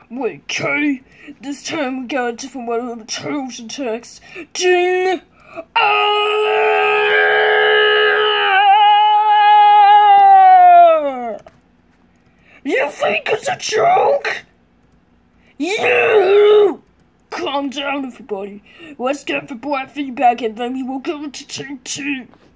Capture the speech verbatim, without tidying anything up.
Wait, okay. This time we got a different one of the chosen text. Ding! Ah! You think it's a joke? You! Calm down, everybody. Let's get the black feedback and then we will go into take two.